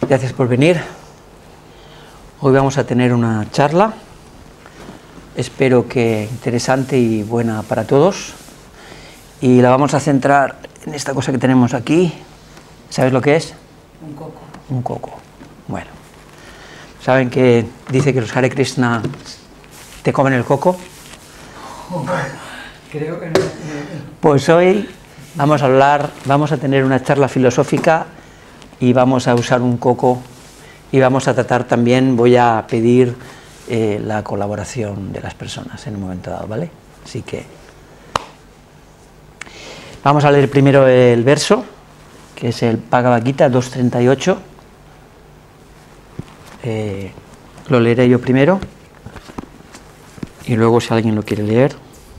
Gracias por venir. Hoy vamos a tener una charla, espero que interesante y buena para todos, y la vamos a centrar en esta cosa que tenemos aquí. ¿Sabes lo que es? Un coco. Un coco. Bueno, ¿saben que dice que los Hare Krishna te comen el coco? Creo que no. Pues hoy vamos a tener una charla filosófica y vamos a usar un coco y vamos a tratar también, voy a pedir la colaboración de las personas en un momento dado, ¿vale? Así que vamos a leer primero el verso, que es el Bhagavad Gita 2.38. Lo leeré yo primero y luego si alguien lo quiere leer.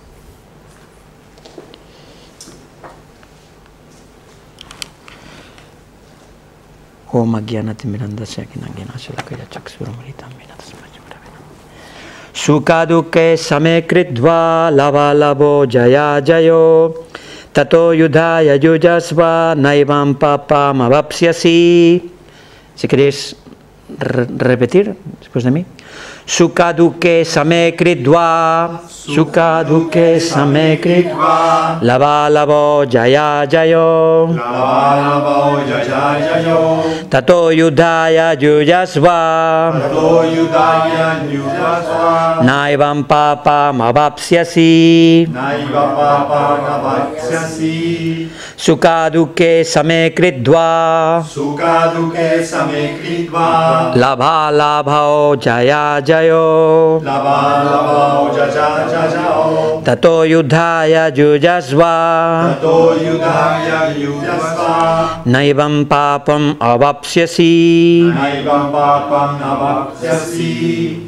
Sukha dukkhe same kritva lava lavo jaya jayo tato yudhaya yujasva naivam papam avapsyasi. Si queréis repetir después de mí. Sukha dukkhe same kritva, sukha dukkhe same kritva, lava lavo jaya jayo, lava lavo jaya jayo, tato yudhaya yujasva, tato yudhaya yujasva, naivam papam avapsyasi, naiva papa navaksyasi, sukha dukkhe same kritva, sukha dukkhe same kritva, labha labhao jaya jayo, lava lavo jaya jayo, tato yudhaya yujasva, tato yudhaya yujasva, naivam papam avapsyasi. naiva papa navaksyasi.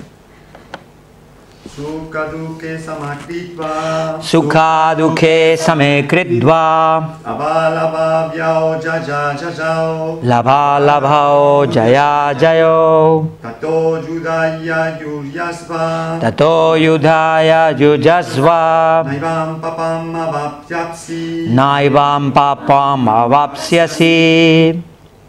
Sukha dukkhe samakritva, Sukha dukkhe same kritva, avalava vyao jaya jajao, labha labhao jaya jayo, tato yudhaya yujasva, tato yudhaya yujasva, naivam papam avapsyasi. naivam papam avapsyasi.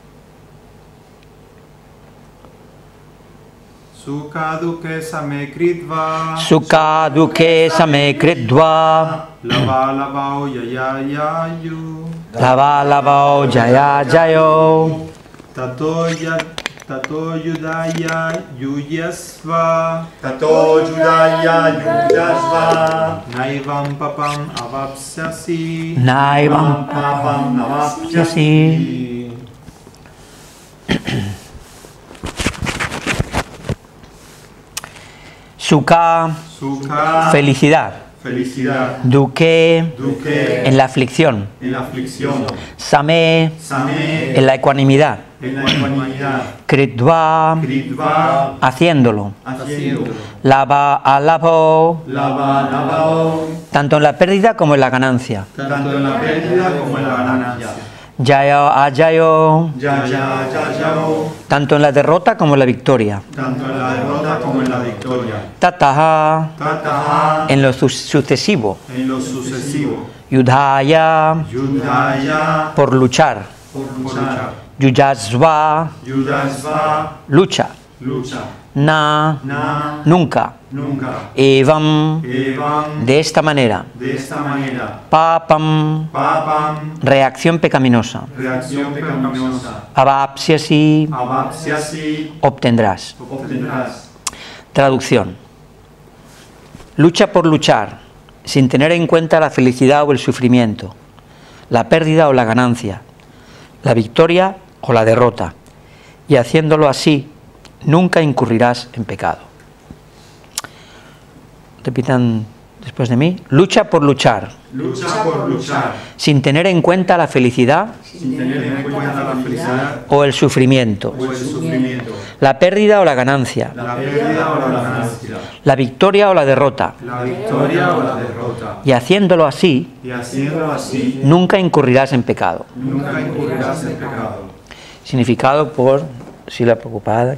Sukha dukkhe same kritva, Sukha dukkhe same kritva, lava lavao yaya yayu, labha labhao jaya jayo, tato yudhaya yujasva, Tato yudhaya yujasva, naivam papam avapsyasi. naivam papam avapsyasi. Sukha, Sukha, felicidad. felicidad, Dukkhe, dukkhe, en la aflicción. en la aflicción, Same, same, en la ecuanimidad. en la ecuanimidad, Kritva, kritva, haciéndolo. haciendo, Lava alabho, lava lavao, tanto en la pérdida como en la ganancia. tanto en la pérdida como en la ganancia, Jaya ajayo, jaya jayao, tanto en la derrota como en la victoria. tanto en la derrota como en la victoria, Tataha, tataha, en lo sucesivo. en lo sucesivo, Yudhaya, yudhaya, por luchar. por luchar, Yujasva, yudhasva, lucha. lucha, Na, na, nunca. nunca, Evam, evam, de esta manera. de esta manera, Papam, papam, reacción pecaminosa. reacción pecaminosa, Avapsyasi, avapsyasi, obtendrás. obtendrás. Traducción. Lucha por luchar, sin tener en cuenta la felicidad o el sufrimiento, la pérdida o la ganancia, la victoria o la derrota, y haciéndolo así, nunca incurrirás en pecado. Repitan después de mí. Lucha por luchar, Lucha por luchar, sin tener en cuenta la felicidad sin tener en cuenta la felicidad o el sufrimiento, o el sufrimiento, la pérdida o la ganancia, la pérdida o la ganancia, la victoria o la derrota, la victoria o la derrota. y haciéndolo así, Y haciéndolo así, nunca incurrirás en pecado. nunca incurrirás en pecado. Significado por Srila Prabhupada.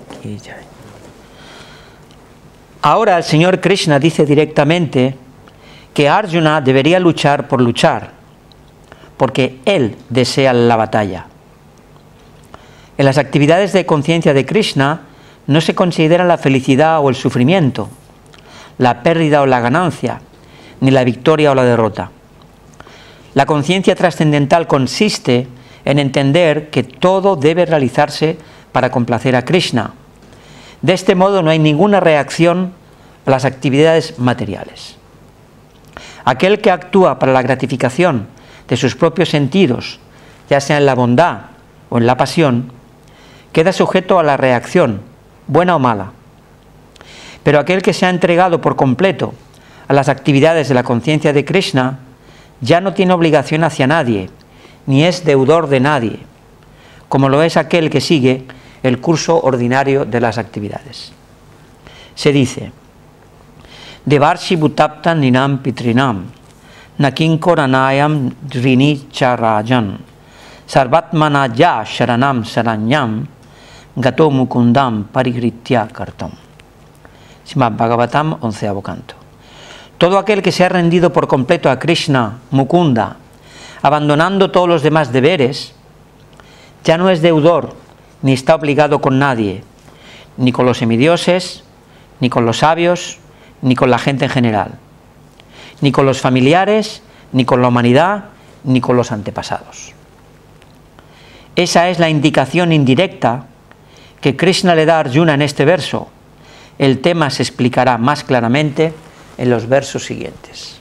Ahora el Señor Krishna dice directamente que Arjuna debería luchar por luchar, porque él desea la batalla. En las actividades de conciencia de Krishna no se considera la felicidad o el sufrimiento, la pérdida o la ganancia, ni la victoria o la derrota. La conciencia trascendental consiste en entender que todo debe realizarse para complacer a Krishna. De este modo no hay ninguna reacción a las actividades materiales. Aquel que actúa para la gratificación de sus propios sentidos, ya sea en la bondad o en la pasión, queda sujeto a la reacción, buena o mala. Pero aquel que se ha entregado por completo a las actividades de la conciencia de Krishna ya no tiene obligación hacia nadie, ni es deudor de nadie, como lo es aquel que sigue el curso ordinario de las actividades. Se dice: Devarshi bhutapta ninam pitrinam nakinkoranayam drini charajan sarvatmana ya sharanam saranyam gato mukundam parigritya kartam. Srimad Bhagavatam, 11º canto. Todo aquel que se ha rendido por completo a Krishna, Mukunda, abandonando todos los demás deberes, ya no es deudor ni está obligado con nadie, ni con los semidioses, ni con los sabios, ni con la gente en general, ni con los familiares, ni con la humanidad, ni con los antepasados. Esa es la indicación indirecta que Krishna le da a Arjuna en este verso. El tema se explicará más claramente en los versos siguientes.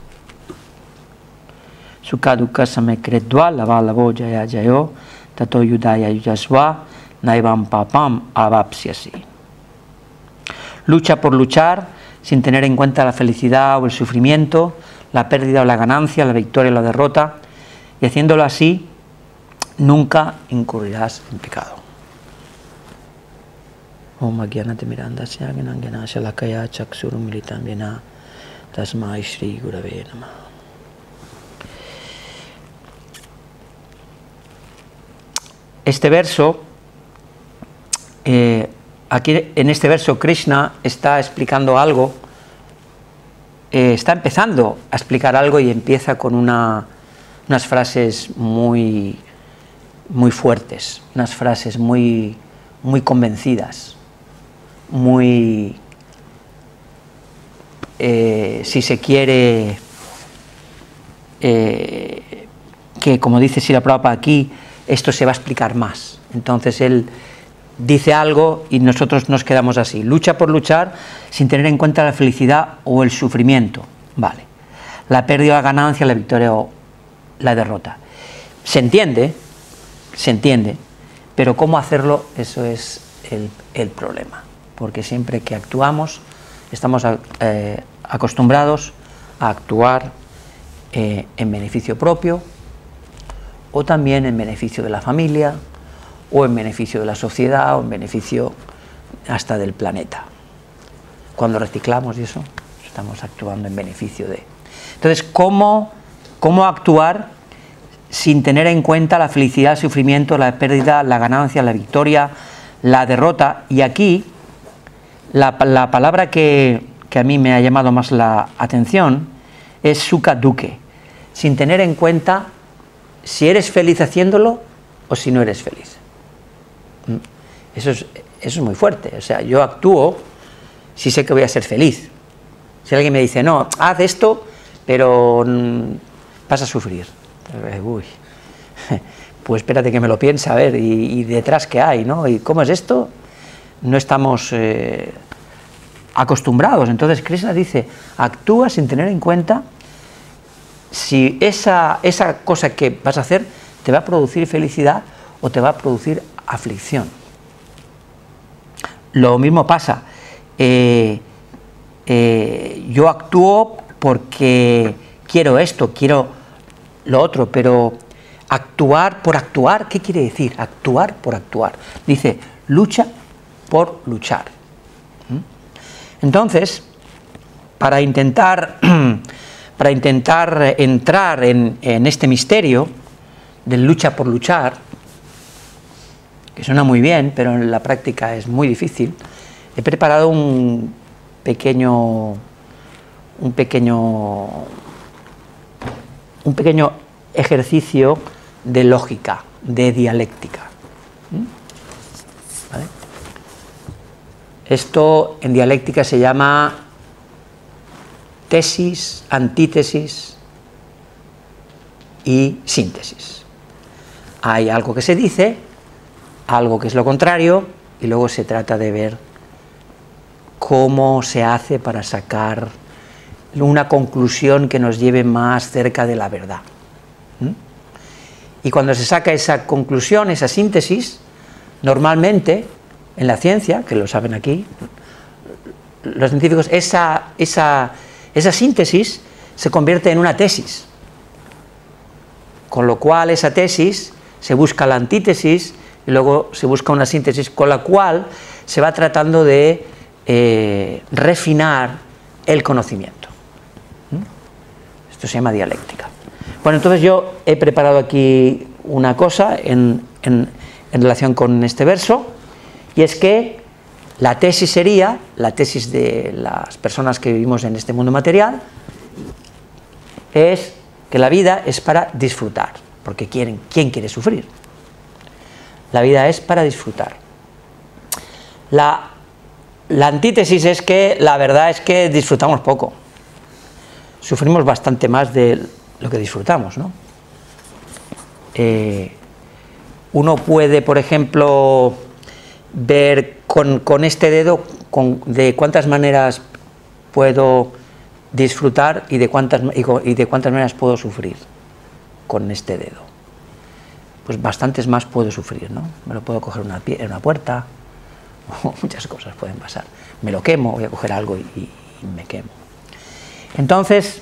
Sukadukha samekredva lavalavo jaya jayo tato yudaya yuyasva naivam papam avapsyasi. Lucha por luchar sin tener en cuenta la felicidad o el sufrimiento, la pérdida o la ganancia, la victoria o la derrota, y haciéndolo así nunca incurrirás en pecado. Om Agyanate Mirandasya Gnananganasya Lakaya Chaksurum Militam Yena Tasmai Shri Gurave Namah. Este verso, aquí en este verso Krishna está explicando algo, está empezando a explicar algo y empieza con unas frases muy fuertes, unas frases muy convencidas, muy, si se quiere, que como dice Srila Prabhupada aquí, esto se va a explicar más. Entonces él dice algo y nosotros nos quedamos así: lucha por luchar sin tener en cuenta la felicidad o el sufrimiento, vale, la pérdida o la ganancia, la victoria o la derrota. Se entiende, pero cómo hacerlo, eso es el problema, porque siempre que actuamos estamos acostumbrados a actuar en beneficio propio, o también en beneficio de la familia, o en beneficio de la sociedad, o en beneficio hasta del planeta. Cuando reciclamos y eso, estamos actuando en beneficio de... Entonces, ¿cómo actuar sin tener en cuenta la felicidad, el sufrimiento, la pérdida, la ganancia, la victoria, la derrota? Y aquí, la palabra que a mí me ha llamado más la atención es sukha dukkhe, sin tener en cuenta si eres feliz haciéndolo o si no eres feliz. Eso es muy fuerte. O sea, yo actúo si sé que voy a ser feliz. Si alguien me dice, no, haz esto, pero vas a sufrir. Uy, pues espérate que me lo piense, a ver, y detrás qué hay, ¿no? ¿Y cómo es esto? No estamos acostumbrados. Entonces Krishna dice, actúa sin tener en cuenta si esa cosa que vas a hacer te va a producir felicidad o te va a producir aflicción. Lo mismo pasa, yo actúo porque quiero esto, quiero lo otro, pero actuar por actuar, ¿qué quiere decir? Actuar por actuar. Dice, lucha por luchar. Entonces, para intentar entrar en este misterio de lucha por luchar, que suena muy bien, pero en la práctica es muy difícil, he preparado un pequeño ejercicio de lógica, de dialéctica. Esto en dialéctica se llama tesis, antítesis y síntesis. Hay algo que se dice, algo que es lo contrario, y luego se trata de ver cómo se hace para sacar una conclusión que nos lleve más cerca de la verdad. Y cuando se saca esa conclusión, esa síntesis, normalmente en la ciencia, que lo saben aquí, los científicos, esa síntesis se convierte en una tesis, con lo cual esa tesis se busca la antítesis y luego se busca una síntesis, con la cual se va tratando de refinar el conocimiento. Esto se llama dialéctica. Bueno, entonces yo he preparado aquí una cosa en relación con este verso, y es que la tesis sería, la tesis de las personas que vivimos en este mundo material, es que la vida es para disfrutar, porque ¿quién quiere sufrir? La vida es para disfrutar. La antítesis es que la verdad es que disfrutamos poco, sufrimos bastante más de lo que disfrutamos, ¿no? Uno puede, por ejemplo, ver con este dedo de cuántas maneras puedo disfrutar y de cuántas maneras puedo sufrir con este dedo. Pues bastantes más puedo sufrir, ¿no? Me lo puedo coger en una puerta, muchas cosas pueden pasar. Me lo quemo, voy a coger algo y me quemo. Entonces,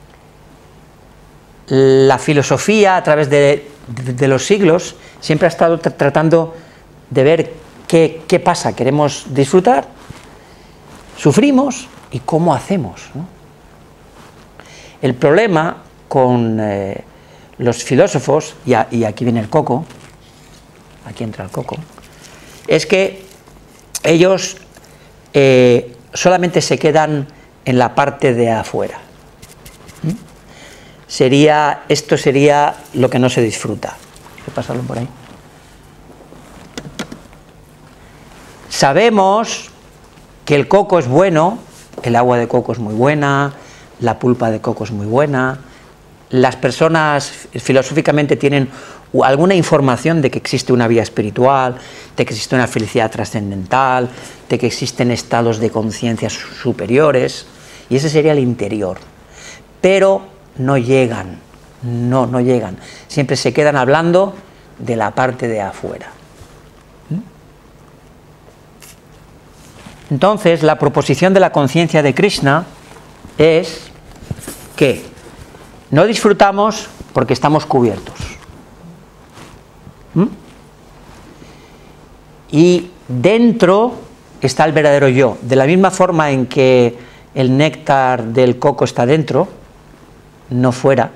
la filosofía a través de los siglos siempre ha estado tratando de ver qué pasa, queremos disfrutar, sufrimos y cómo hacemos, ¿no? El problema con los filósofos, y aquí viene el coco, aquí entra el coco, es que ellos solamente se quedan en la parte de afuera. Esto sería lo que no se disfruta. Hay que pasarlo por ahí. Sabemos que el coco es bueno, el agua de coco es muy buena, la pulpa de coco es muy buena. Las personas filosóficamente tienen alguna información de que existe una vía espiritual, de que existe una felicidad trascendental, de que existen estados de conciencia superiores, y ese sería el interior. Pero no llegan, no llegan. Siempre se quedan hablando de la parte de afuera. Entonces, la proposición de la conciencia de Krishna es que no disfrutamos porque estamos cubiertos. Y dentro está el verdadero yo. De la misma forma en que el néctar del coco está dentro, no fuera,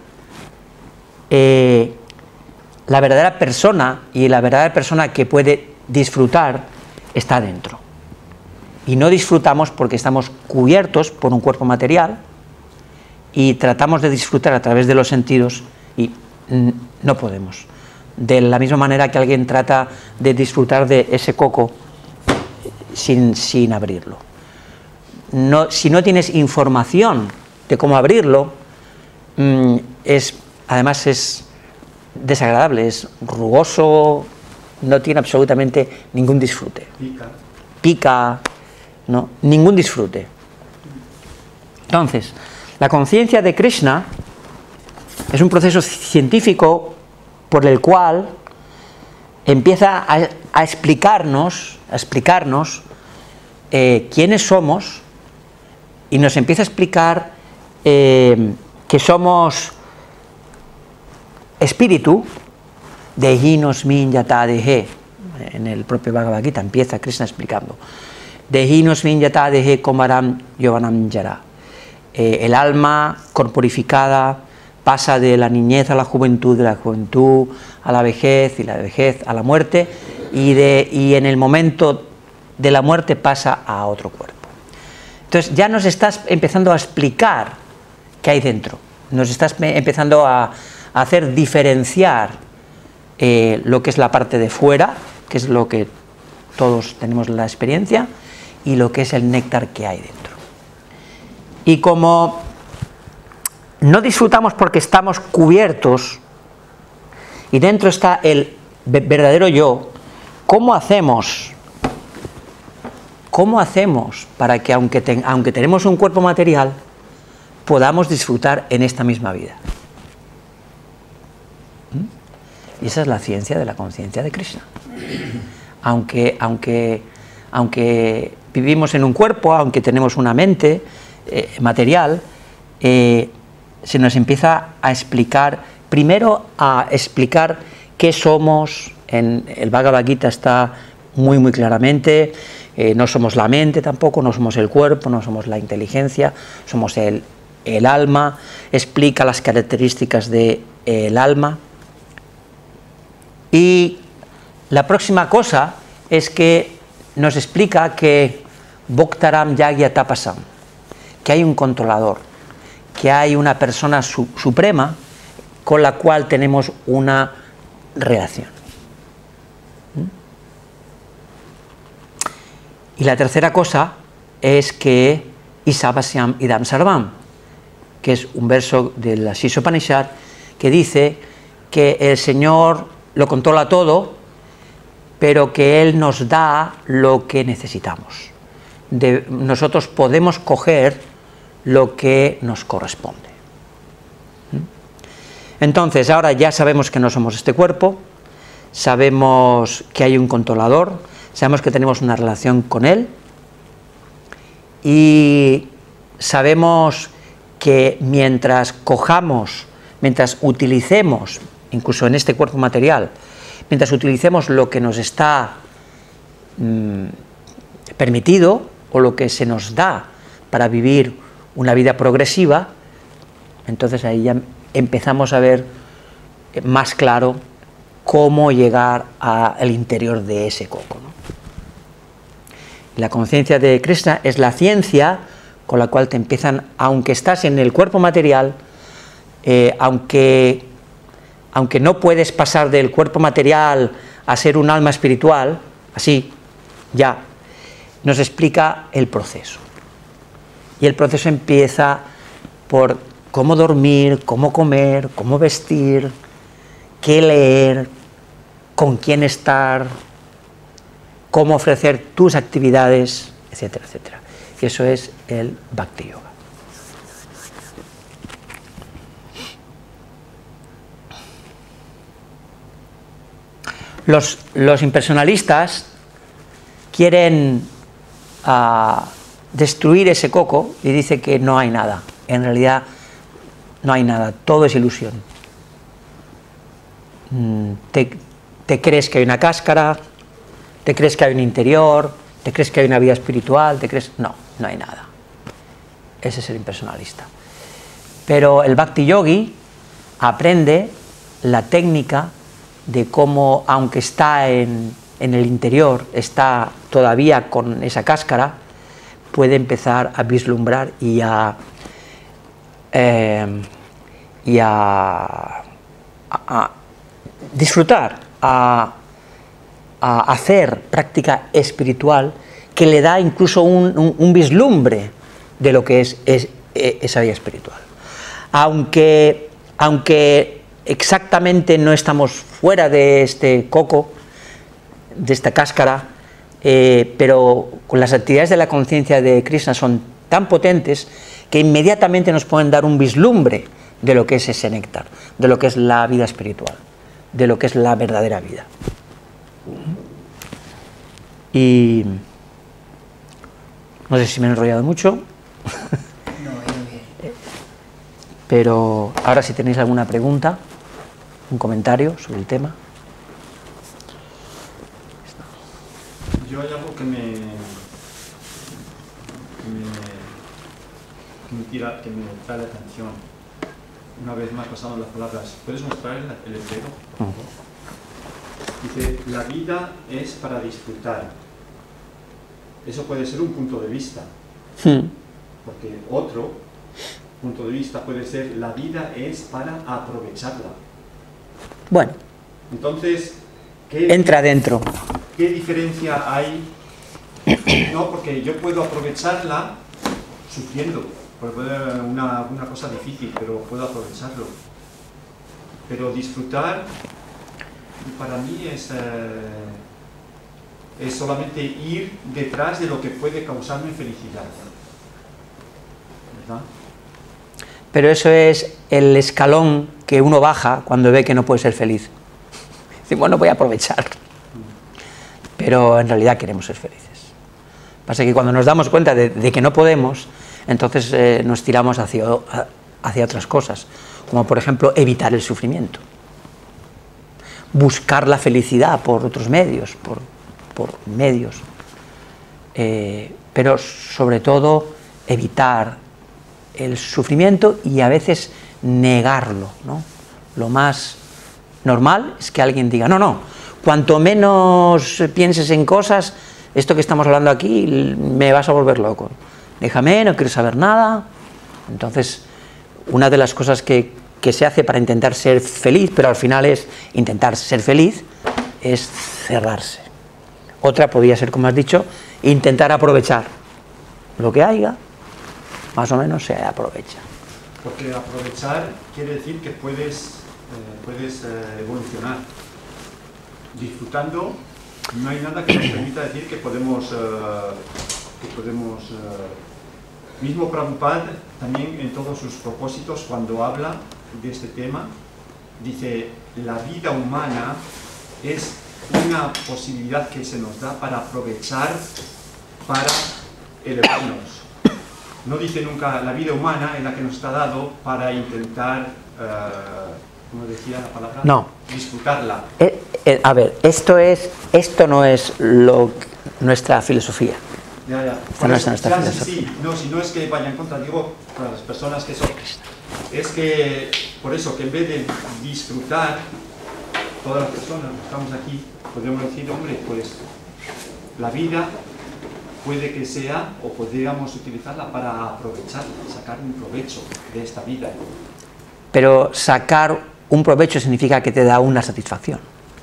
la verdadera persona y la verdadera persona que puede disfrutar está dentro. Y no disfrutamos porque estamos cubiertos por un cuerpo material y tratamos de disfrutar a través de los sentidos y no podemos. De la misma manera que alguien trata de disfrutar de ese coco sin abrirlo. Si no tienes información de cómo abrirlo, además es desagradable, es rugoso, no tiene absolutamente ningún disfrute. Pica, ¿no? Ningún disfrute. Entonces, la conciencia de Krishna es un proceso científico por el cual empieza a explicarnos quiénes somos, y nos empieza a explicar que somos espíritu, Dehinosmin yata dehe. En el propio Bhagavad Gita empieza Krishna explicando Dehinosmin yata dehe komaram yovanam yara. El alma corporificada pasa de la niñez a la juventud, de la juventud a la vejez, y la vejez a la muerte, y en el momento de la muerte pasa a otro cuerpo. Entonces ya nos estás empezando a explicar qué hay dentro, nos estás empezando a hacer diferenciar lo que es la parte de fuera, que es lo que todos tenemos la experiencia, y lo que es el néctar que hay dentro. Y como no disfrutamos porque estamos cubiertos y dentro está el verdadero yo, ¿cómo hacemos para que aunque tenemos un cuerpo material, podamos disfrutar en esta misma vida? Y esa es la ciencia de la conciencia de Krishna. Aunque vivimos en un cuerpo, aunque tenemos una mente material, se nos empieza a explicar, primero a explicar qué somos. En el Bhagavad Gita está muy muy claramente, no somos la mente tampoco, no somos el cuerpo, no somos la inteligencia, somos el alma. Explica las características del alma. Y la próxima cosa es que nos explica que Bhoktaram Yagya Tapasam, que hay un controlador, que hay una persona suprema con la cual tenemos una relación. Y la tercera cosa es que Isavasyam Idam Sarvam, que es un verso de la Sishopanishad que dice que el Señor lo controla todo, pero que Él nos da lo que necesitamos. Nosotros podemos coger lo que nos corresponde. Entonces, ahora ya sabemos que no somos este cuerpo, sabemos que hay un controlador, sabemos que tenemos una relación con Él y sabemos que mientras utilicemos, incluso en este cuerpo material, mientras utilicemos lo que nos está permitido o lo que se nos da para vivir una vida progresiva, entonces ahí ya empezamos a ver más claro cómo llegar al interior de ese coco, ¿no? La conciencia de Krishna es la ciencia con la cual te empiezan, aunque estás en el cuerpo material, aunque no puedes pasar del cuerpo material a ser un alma espiritual, así, ya, nos explica el proceso. Y el proceso empieza por cómo dormir, cómo comer, cómo vestir, qué leer, con quién estar, cómo ofrecer tus actividades, etcétera, etcétera. Y eso es el Bhakti Yoga. Los impersonalistas quieren destruir ese coco y dice que no hay nada. En realidad no hay nada, todo es ilusión. Te crees que hay una cáscara, te crees que hay un interior, te crees que hay una vida espiritual, no hay nada. Ese es el impersonalista. Pero el Bhakti Yogi aprende la técnica de cómo, aunque está en el interior, está todavía con esa cáscara, puede empezar a vislumbrar y a disfrutar, a hacer práctica espiritual que le da incluso un vislumbre de lo que es esa vida espiritual. Aunque exactamente no estamos fuera de este coco, de esta cáscara, pero con las actividades de la conciencia de Krishna son tan potentes que inmediatamente nos pueden dar un vislumbre de lo que es ese néctar, de lo que es la vida espiritual, de lo que es la verdadera vida. Y no sé si me he enrollado mucho. Pero ahora, si tenéis alguna pregunta, un comentario sobre el tema. Yo hay algo que me trae la atención. Una vez más pasando las palabras, ¿puedes mostrar el hebreo? Dice, la vida es para disfrutar. Eso puede ser un punto de vista. Porque otro punto de vista puede ser, la vida es para aprovecharla. Bueno. Entonces, entra dentro. ¿Qué diferencia hay No, porque yo puedo aprovecharla sufriendo, porque puede ser una cosa difícil, pero puedo aprovecharlo. Pero disfrutar, para mí, es solamente ir detrás de lo que puede causarme felicidad. ¿Verdad? Pero eso es el escalón que uno baja cuando ve que no puede ser feliz. Dice, bueno, voy a aprovechar. Pero en realidad queremos ser felices. Pasa que cuando nos damos cuenta de que no podemos, entonces nos tiramos hacia otras cosas, como por ejemplo evitar el sufrimiento, buscar la felicidad por otros medios, por medios, pero sobre todo evitar el sufrimiento y a veces negarlo, ¿no? Lo más normal es que alguien diga, no, cuanto menos pienses en cosas, esto que estamos hablando aquí me vas a volver loco, déjame, no quiero saber nada. Entonces, una de las cosas que se hace para intentar ser feliz, pero al final es intentar ser feliz, es cerrarse. Otra podría ser, como has dicho, intentar aprovechar lo que haya, más o menos se aprovecha. Porque aprovechar quiere decir que puedes evolucionar. Disfrutando, no hay nada que nos permita decir que podemos mismo Prabhupada también en todos sus propósitos, cuando habla de este tema, dice, la vida humana es una posibilidad que se nos da para aprovechar, para elevarnos. No dice nunca, la vida humana es la que nos está dado para intentar, ¿cómo decía la palabra? No. Disfrutarla. A ver, esto no es nuestra filosofía. Ya. Sí, no, si no es que vaya en contra, digo, para las personas que son... Es que, por eso, que en vez de disfrutar, todas las personas que estamos aquí, podemos decir, hombre, pues, la vida puede que sea, o podríamos utilizarla para aprovechar, sacar un provecho de esta vida. Pero sacar un provecho significa que te da una satisfacción.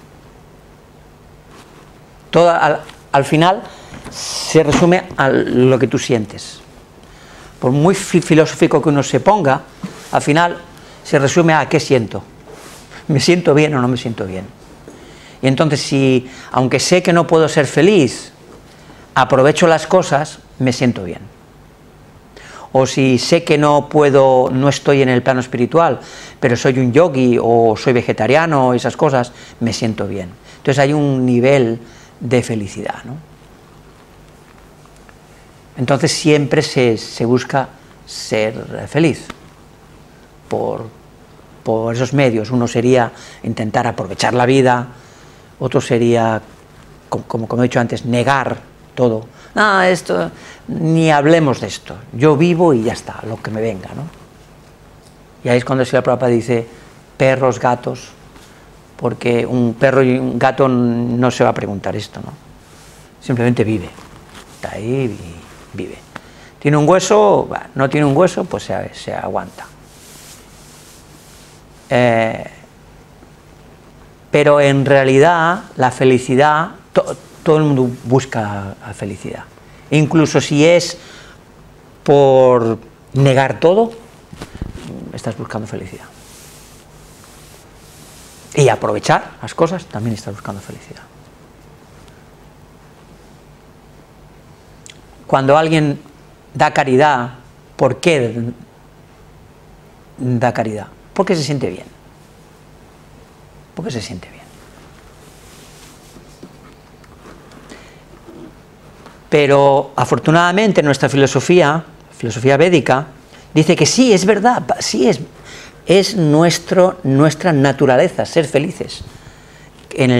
Todo, al final se resume a lo que tú sientes. Por muy filosófico que uno se ponga, al final se resume a qué siento. ¿Me siento bien o no me siento bien? Y entonces, si, aunque sé que no puedo ser feliz, aprovecho las cosas, me siento bien. O si sé que no estoy en el plano espiritual, pero soy un yogi o soy vegetariano, esas cosas, me siento bien. Entonces hay un nivel de felicidad, ¿no? Entonces siempre se busca ser feliz por esos medios. Uno sería intentar aprovechar la vida, otro sería, como he dicho antes, negar todo. No, esto, ni hablemos de esto, yo vivo y ya está, lo que me venga, ¿no? Y ahí es cuando el Srila Prabhupada dice perros, gatos, porque un perro y un gato no se va a preguntar esto, ¿no? Simplemente vive, está ahí y vive. ¿Tiene un hueso? No tiene un hueso, pues se aguanta. Pero en realidad la felicidad, todo el mundo busca la felicidad. Incluso si es por negar todo, estás buscando felicidad. Y aprovechar las cosas, también estás buscando felicidad. Cuando alguien da caridad, ¿por qué da caridad? Porque se siente bien. Porque se siente bien. Pero afortunadamente nuestra filosofía védica, dice que sí, es verdad, sí es nuestra naturaleza ser felices. En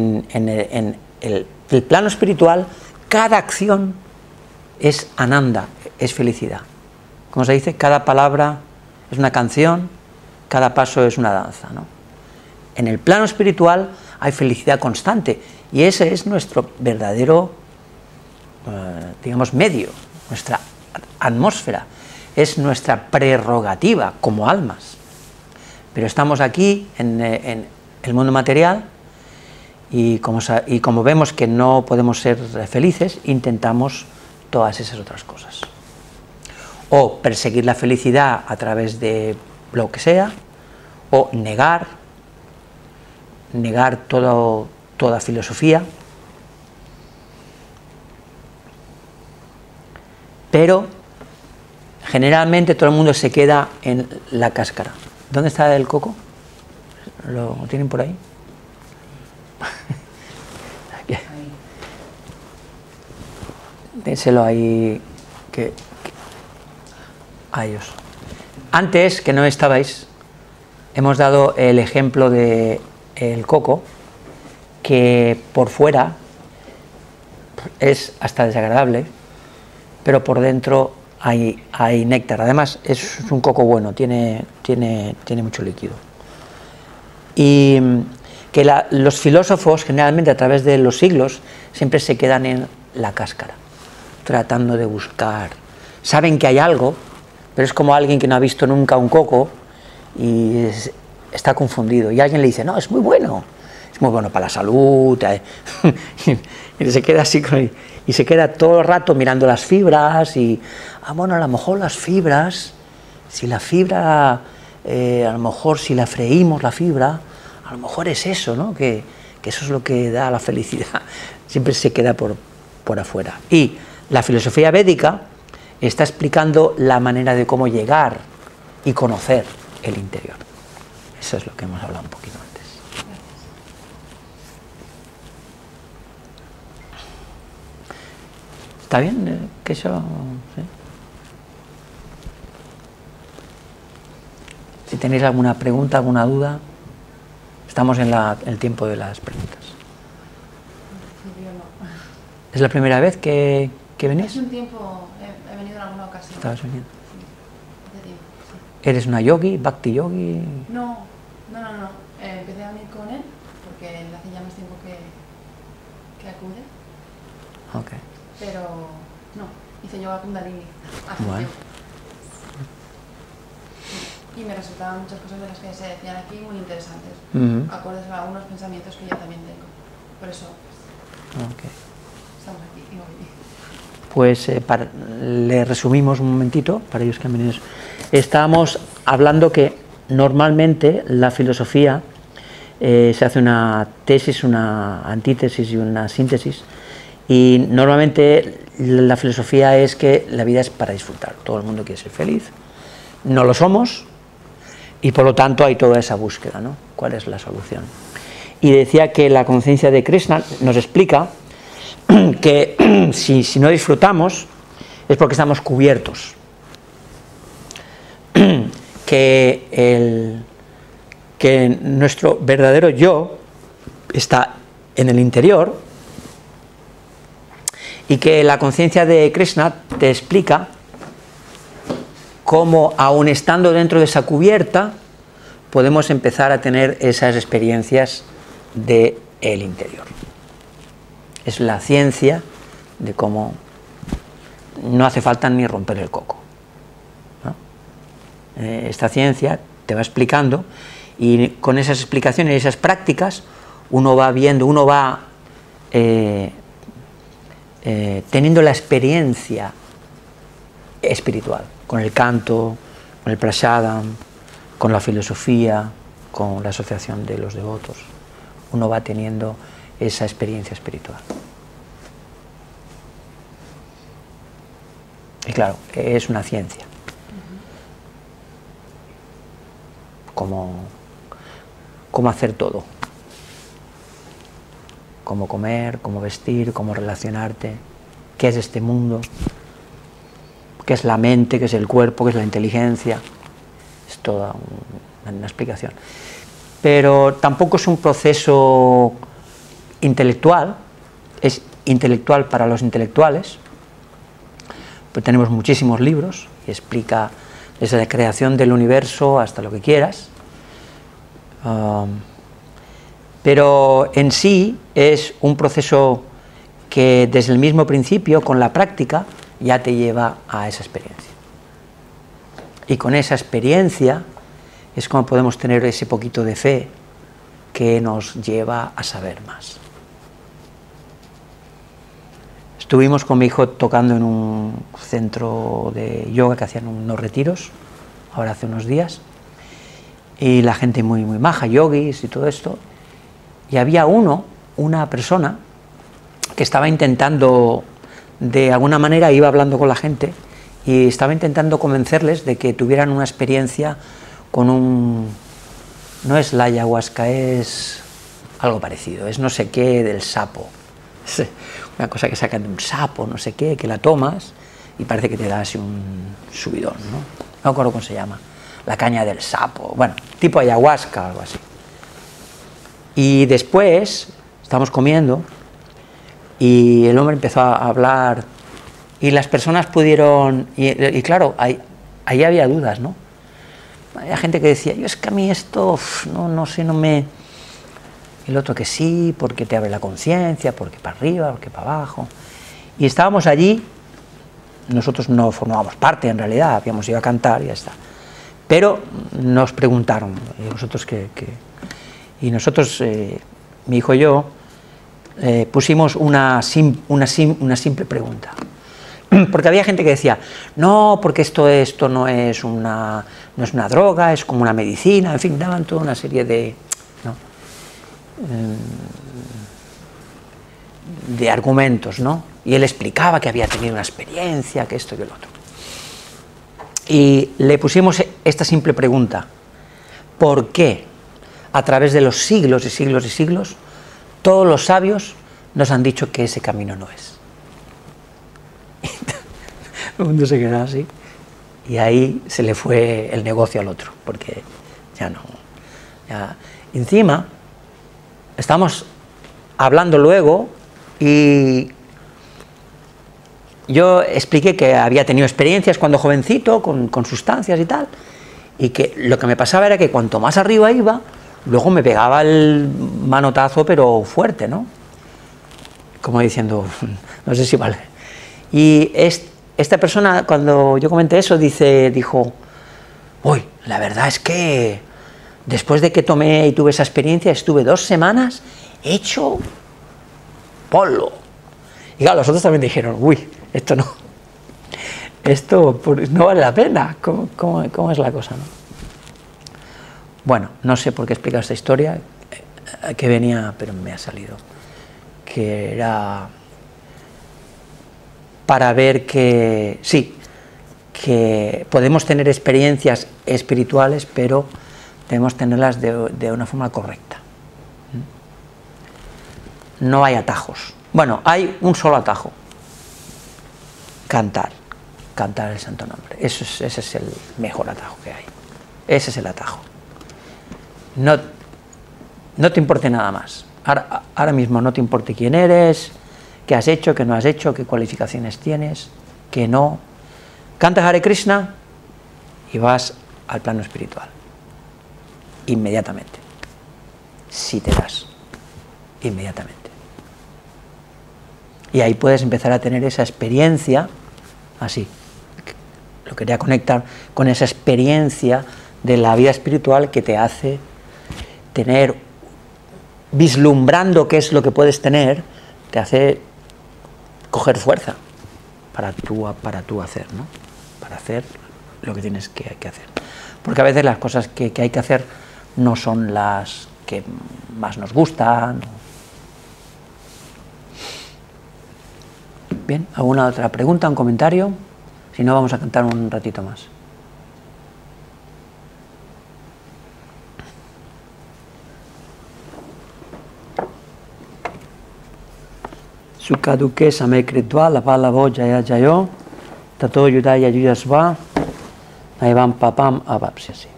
el plano espiritual, cada acción es ananda, es felicidad. Como se dice, cada palabra es una canción, cada paso es una danza, ¿no? En el plano espiritual hay felicidad constante y ese es nuestro verdadero, digamos, medio, nuestra atmósfera, es nuestra prerrogativa como almas. Pero estamos aquí en el mundo material y como vemos que no podemos ser felices, intentamos todas esas otras cosas. O perseguir la felicidad a través de lo que sea, o negar toda filosofía, pero generalmente todo el mundo se queda en la cáscara. ¿Dónde está el coco? ¿Lo tienen por ahí? Dénselo ahí a ellos. Antes, que no estabais, hemos dado el ejemplo de el coco, que por fuera es hasta desagradable, pero por dentro hay néctar. Además es un coco bueno, tiene mucho líquido. Y que los filósofos generalmente a través de los siglos siempre se quedan en la cáscara, tratando de buscar. Saben que hay algo, pero es como alguien que no ha visto nunca un coco y está confundido. Y alguien le dice, no, es muy bueno para la salud. Y se queda así, y se queda todo el rato mirando las fibras y, bueno, a lo mejor las fibras, si la fibra, a lo mejor si la freímos la fibra, a lo mejor es eso, ¿no? Que eso es lo que da la felicidad. Siempre se queda por afuera. Y la filosofía védica está explicando la manera de cómo llegar y conocer el interior. Eso es lo que hemos hablado un poquito antes. ¿Está bien? ¿Que eso? ¿Sí? Si tenéis alguna pregunta, alguna duda, estamos en el tiempo de las preguntas. ¿Es la primera vez que venís? Hace un tiempo he venido en alguna ocasión. ¿Estabas viniendo? Hace tiempo, sí. ¿Eres una yogi, bhakti yogi? No. Empecé a venir con él porque hace ya más tiempo que acude. Ok. Pero no, hice yoga kundalini hace Bueno. tiempo. Y me resultaban muchas cosas de las que se decían aquí muy interesantes, acordes a algunos pensamientos que yo también tengo. Por eso Okay. estamos aquí y hoy. Pues le resumimos un momentito, para ellos que han venido. Estábamos hablando que normalmente la filosofía se hace una tesis, una antítesis y una síntesis, y normalmente la filosofía es que la vida es para disfrutar, todo el mundo quiere ser feliz, no lo somos, y por lo tanto hay toda esa búsqueda, ¿no? ¿Cuál es la solución? Y decía que la conciencia de Krishna nos explica que si no disfrutamos es porque estamos cubiertos, que nuestro verdadero yo está en el interior, y que la conciencia de Krishna te explica cómo, aun estando dentro de esa cubierta, podemos empezar a tener esas experiencias del interior. Es la ciencia de cómo no hace falta ni romper el coco, ¿no? Esta ciencia te va explicando, y con esas explicaciones y esas prácticas uno va viendo, uno va teniendo la experiencia espiritual, con el canto, con el prasadam, con la filosofía, con la asociación de los devotos. Uno va teniendo esa experiencia espiritual. Y claro, es una ciencia. Cómo hacer todo. Cómo comer, cómo vestir, cómo relacionarte, qué es este mundo, qué es la mente, qué es el cuerpo, qué es la inteligencia. Es toda una explicación. Pero tampoco es un proceso intelectual, es intelectual para los intelectuales. Pues tenemos muchísimos libros que explica desde la creación del universo hasta lo que quieras. Pero en sí es un proceso que desde el mismo principio, con la práctica, ya te lleva a esa experiencia. Y con esa experiencia es como podemos tener ese poquito de fe que nos lleva a saber más. Estuvimos con mi hijo tocando en un centro de yoga que hacían unos retiros, ahora hace unos días, y la gente muy maja, yogis y todo esto, y había una persona que estaba intentando, de alguna manera iba hablando con la gente y estaba intentando convencerles de que tuvieran una experiencia con no es la ayahuasca, es algo parecido, es no sé qué del sapo, es una cosa que sacan de un sapo, no sé qué, que la tomas y parece que te da así un subidón, ¿no? No me acuerdo cómo se llama, la caña del sapo, bueno, tipo ayahuasca, algo así. Y después estábamos comiendo y el hombre empezó a hablar y las personas pudieron, y claro, ahí había dudas, ¿no? Había gente que decía, yo es que a mí esto, no sé, no me... El otro que sí, porque te abre la conciencia, porque para arriba, porque para abajo. Y estábamos allí, nosotros no formábamos parte en realidad, habíamos ido a cantar y ya está. Pero nos preguntaron, ¿y vosotros qué? Y nosotros, mi hijo y yo, pusimos una simple pregunta. Porque había gente que decía, no, porque esto no es una droga, es como una medicina, en fin, daban toda una serie de argumentos, ¿no? Y él explicaba que había tenido una experiencia, que esto y el otro. Y le pusimos esta simple pregunta, ¿por qué a través de los siglos y siglos y siglos todos los sabios nos han dicho que ese camino no es? El mundo se quedó así y ahí se le fue el negocio al otro, porque ya no. Encima, estamos hablando luego y yo expliqué que había tenido experiencias cuando jovencito con sustancias y tal, y que lo que me pasaba era que cuanto más arriba iba, luego me pegaba el manotazo, pero fuerte, ¿no? Como diciendo, no sé si vale. Y esta persona, cuando yo comenté eso, dijo, uy, la verdad es que después de que tomé y tuve esa experiencia, estuve 2 semanas hecho polvo. Y claro, los otros también dijeron, uy, esto no vale la pena, ¿cómo es la cosa, no? Bueno, no sé por qué he explicado esta historia, que venía, pero me ha salido, que era para ver que, sí, que podemos tener experiencias espirituales, pero debemos tenerlas de una forma correcta. No hay atajos. Bueno, hay un solo atajo: cantar el santo nombre. Ese es el mejor atajo que hay. Ese es el atajo. No te importe nada más. Ahora mismo no te importe quién eres, qué has hecho, qué no has hecho, qué cualificaciones tienes, qué no. Cantas Hare Krishna y vas al plano espiritual. Inmediatamente. Si te das. Inmediatamente. Y ahí puedes empezar a tener esa experiencia, así. Lo quería conectar con esa experiencia de la vida espiritual que te hace tener, vislumbrando qué es lo que puedes tener, te hace coger fuerza para tú hacer, ¿no? Para hacer lo que tienes que hacer. Porque a veces las cosas que hay que hacer no son las que más nos gustan. Bien, ¿alguna otra pregunta, un comentario? Si no, vamos a cantar un ratito más. Sukaduke same kritva lapalavo jaya jayo tato yudaya yuyasva naivam papam avapsyasi.